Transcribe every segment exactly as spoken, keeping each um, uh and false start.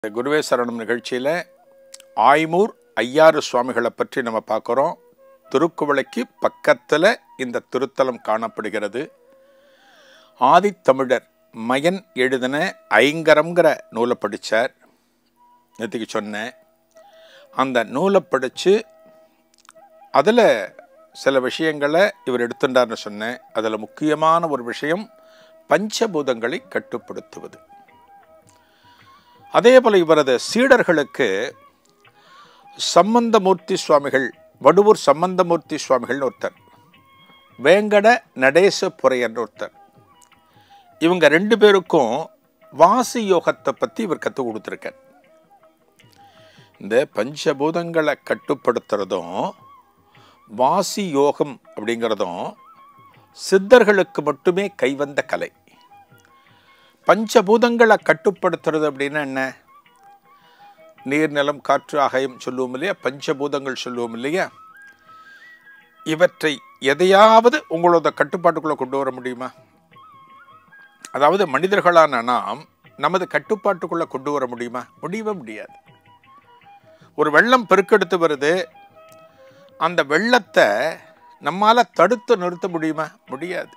குருவே சரணம் நிகழ்ச்சியில் ஆய்மூர் ஐயாறு சுவாமிகளை பற்றி நம்ம பார்க்குறோம். திருக்குவளைக்கு பக்கத்தில் இந்த திருத்தலம் காணப்படுகிறது. ஆதித்தமிழர் மயன் எழுதின ஐங்கரம்ங்கிற நூலை படித்தார். நேற்றுக்கு சொன்னேன். அந்த நூலை படித்து அதில் சில விஷயங்களை இவர் எடுத்துட்டார்னு சொன்னேன். அதில் முக்கியமான ஒரு விஷயம் பஞ்சபூதங்களை கட்டுப்படுத்துவது. அதே போல் இவரது சீடர்களுக்கு சம்பந்தமூர்த்தி சுவாமிகள், வடுவூர் சம்பந்தமூர்த்தி சுவாமிகள்னு ஒருத்தர், வேங்கட நடேசபுரையன் ஒருத்தர், இவங்க ரெண்டு பேருக்கும் வாசி யோகத்தை பற்றி இவர் கற்றுக் கொடுத்துருக்கார். இந்த பஞ்சபூதங்களை கட்டுப்படுத்துறதும் வாசி யோகம் அப்படிங்கிறதும் சித்தர்களுக்கு மட்டுமே கைவந்த கலை. பஞ்சபூதங்களை கட்டுப்படுத்துறது அப்படின்னா என்ன? நீர், நிலம், காற்று, ஆகாயம் சொல்லுவோம் இல்லையா? பஞ்சபூதங்கள் சொல்லுவோம் இல்லையா? இவற்றை எதையாவது உங்களோட கட்டுப்பாட்டுக்குள்ளே கொண்டு வர முடியுமா? அதாவது மனிதர்களான நாம் நமது கட்டுப்பாட்டுக்குள்ளே கொண்டு வர முடியுமா? முடியவே முடியாது. ஒரு வெள்ளம் பெருக்கெடுத்து வருது, அந்த வெள்ளத்தை நம்மால் தடுத்து நிறுத்த முடியுமா? முடியாது.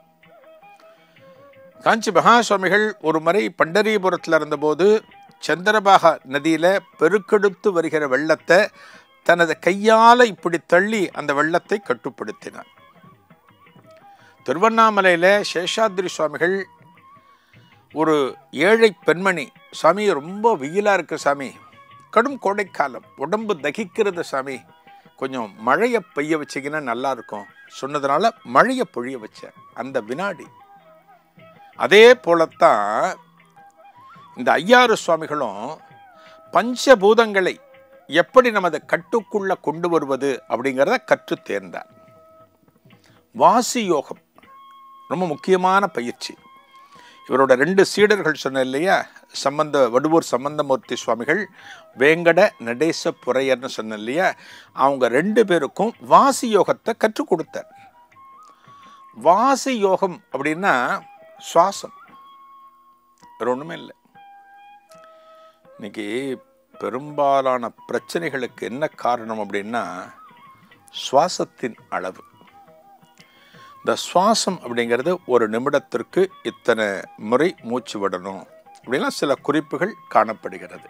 காஞ்சி மகா சுவாமிகள் ஒரு முறை பண்டரிபுரத்தில் இருந்தபோது சந்திரபாகா நதியில் பெருக்கெடுத்து வருகிற வெள்ளத்தை தனது கையால் இப்படி தள்ளி அந்த வெள்ளத்தை கட்டுப்படுத்தினார். திருவண்ணாமலையில் சேஷாத்ரி சுவாமிகள் ஒரு ஏழை பெண்மணி, சாமி ரொம்ப வெயிலாக இருக்குது சாமி, கடும் கோடைக்காலம், உடம்பு தகிக்கிறது சாமி, கொஞ்சம் மழையை பெய்ய வச்சிங்கன்னா நல்லா இருக்கும் சொன்னதுனால மழையை பொழிய வச்சார் அந்த வினாடி. அதே போலத்தான் இந்த ஐயாறு சுவாமிகளும் பஞ்சபூதங்களை எப்படி நமது கட்டுக்குள்ள கொண்டு வருவது அப்படிங்கிறத கற்று தேர்ந்தார். வாசி யோகம் ரொம்ப முக்கியமான பயிற்சி. இவரோட ரெண்டு சீடர்கள் சொன்ன இல்லையா, சம்பந்த வடுவூர் சம்பந்தமூர்த்தி சுவாமிகள், வேங்கட நடேசபுரையர்னு சொன்ன இல்லையா, அவங்க ரெண்டு பேருக்கும் வாசி யோகத்தை கற்றுக் கொடுத்தார். வாசி யோகம் அப்படின்னா சுவாசம், வேற ஒன்றுமே இல்லை. இன்னைக்கு பெரும்பாலான பிரச்சனைகளுக்கு என்ன காரணம் அப்படின்னா சுவாசத்தின் அளவு. இந்த சுவாசம் அப்படிங்கிறது ஒரு நிமிடத்திற்கு இத்தனை முறை மூச்சு விடணும் அப்படின்லாம் சில குறிப்புகள் காணப்படுகிறது.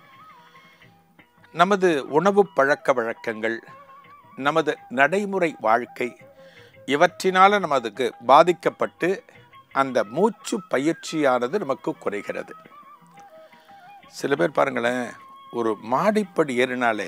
நமது உணவு பழக்க வழக்கங்கள், நமது நடைமுறை வாழ்க்கை, இவற்றினால நமதுக்கு பாதிக்கப்பட்டு அந்த மூச்சு பயிற்சியானது நமக்கு குறைகிறது. சில பேர் பாருங்களேன், ஒரு மாடிப்படி ஏறினாலே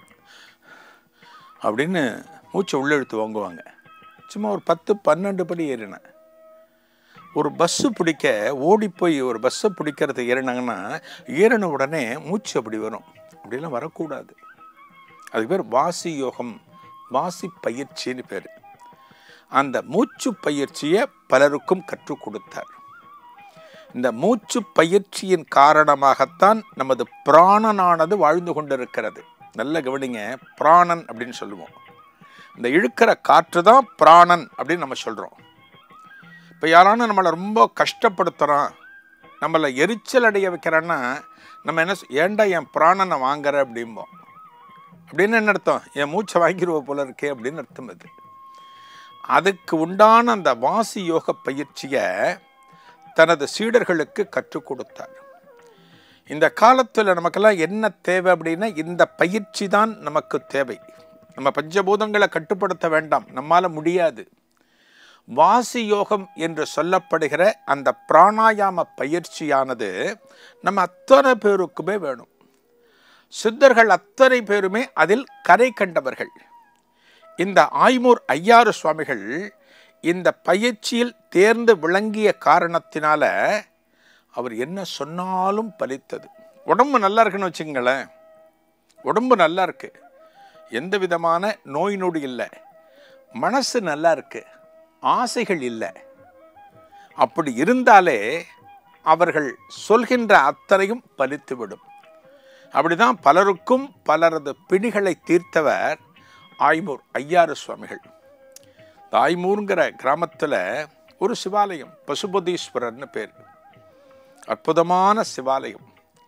அப்படின்னு மூச்சை உள்ளெழுத்து வாங்குவாங்க. சும்மா ஒரு பத்து பன்னெண்டு படி ஏறின, ஒரு பஸ்ஸு பிடிக்க ஓடி போய் ஒரு பஸ்ஸை பிடிக்கிறது ஏறினாங்கன்னா ஏறின உடனே மூச்சு அப்படி வரும். அப்படிலாம் வரக்கூடாது. அதுக்கு பேர் வாசி யோகம், வாசி பயிற்சின்னு பேர். அந்த மூச்சு பயிற்சியை பலருக்கும் கற்றுக் கொடுத்தார். இந்த மூச்சு பயிற்சியின் காரணமாகத்தான் நமது பிராணனானது வாழ்ந்து கொண்டிருக்கிறது. நல்ல கவனிங்க, பிராணன் அப்படின்னு சொல்லுவோம். இந்த இழுக்கிற காற்று தான் பிராணன் அப்படின்னு நம்ம சொல்கிறோம். இப்போ யாரான நம்மளை ரொம்ப கஷ்டப்படுத்துகிறான், நம்மளை எரிச்சல் அடைய வைக்கிறான்னா நம்ம என்ன, ஏண்டா என் பிராணனை வாங்குற அப்படிம்போம். அப்படின்னு என்ன அர்த்தம்? என் மூச்சை வாங்கிடுவோம் போல இருக்கே அப்படின்னு அர்த்தம். அது அதுக்கு உண்டான அந்த வாசி யோக பயிற்சியை தனது சீடர்களுக்கு கற்றுக் கொடுத்தார். இந்த காலத்தில் நமக்கெல்லாம் என்ன தேவை அப்படின்னா இந்த பயிற்சி தான் நமக்கு தேவை. நம்ம பஞ்சபூதங்களை கட்டுப்படுத்த வேண்டாம், நம்மால முடியாது. வாசி யோகம் என்று சொல்லப்படுகிற அந்த பிராணாயாம பயிற்சியானது நம்ம அத்தனை பேருக்குமே வேணும். சித்தர்கள் அத்தனை பேருமே அதில் கரை கண்டவர்கள். இந்த ஆய்மூர் ஐயாறு சுவாமிகள் இந்த பயிற்சியில் தேர்ந்து விளங்கிய காரணத்தினால அவர் என்ன சொன்னாலும் பலித்தது. உடம்பு நல்லா இருக்குன்னு வச்சுங்களேன், உடம்பு நல்லா இருக்கு, எந்த விதமான நோய் நொடி இல்லை, மனசு நல்லா இருக்கு, ஆசைகள் இல்லை, அப்படி இருந்தாலே அவர்கள் சொல்கின்ற அத்தனையும் பலித்துவிடும். அப்படிதான் பலருக்கும் பலரது பிணிகளை தீர்த்தவர் ஆய்மூர் ஐயாறு சுவாமிகள். ஆய்மூருங்கிற கிராமத்தில் ஒரு சிவாலயம், பசுபதீஸ்வரர்னு பேர், அற்புதமான சிவாலயம்.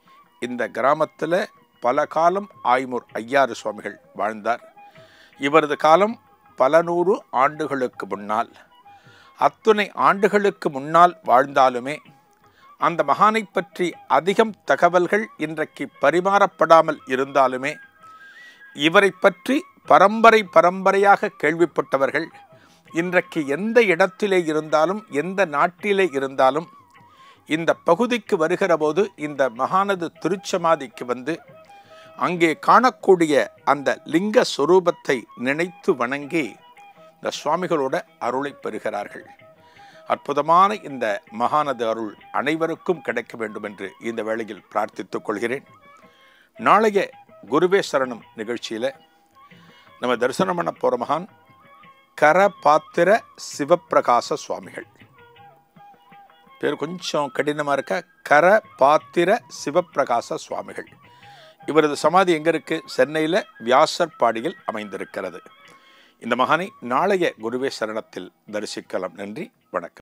இந்த கிராமத்தில் பல காலம் ஆய்மூர் ஐயாறு சுவாமிகள் வாழ்ந்தார். இவரது காலம் பல நூறு ஆண்டுகளுக்கு முன்னால். அத்துணை ஆண்டுகளுக்கு முன்னால் வாழ்ந்தாலுமே அந்த மகானை பற்றி அதிகம் தகவல்கள் இன்றைக்கு பரிமாறப்படாமல் இருந்தாலுமே இவரை பற்றி பரம்பரை பரம்பரையாக கேள்விப்பட்டவர்கள் இன்றைக்கு எந்த இடத்திலே இருந்தாலும் எந்த நாட்டிலே இருந்தாலும் இந்த பகுதிக்கு வருகிற போது இந்த மகானது திருச்சமாதிக்கு வந்து அங்கே காணக்கூடிய அந்த லிங்க சொரூபத்தை நினைத்து வணங்கி இந்த சுவாமிகளோட அருளை பெறுகிறார்கள். அற்புதமான இந்த மகானது அருள் அனைவருக்கும் கிடைக்க வேண்டும் என்று இந்த வேளையில் பிரார்த்தித்துக் கொள்கிறேன். நாளைய குருவே சரணம் நிகழ்ச்சியில் நம்ம தரிசனம் பண்ண போகிற மகான் கரபாத்திர சிவப்பிரகாச சுவாமிகள். பேர் கொஞ்சம் கடினமாக இருக்க, கரபாத்திர சிவப்பிரகாச சுவாமிகள். இவரது சமாதி எங்கே இருக்குது? சென்னையில் வியாசர்பாடியில் அமைந்திருக்கிறது. இந்த மகானை நாளைய குருவே சரணத்தில் தரிசிக்கலாம். நன்றி, வணக்கம்.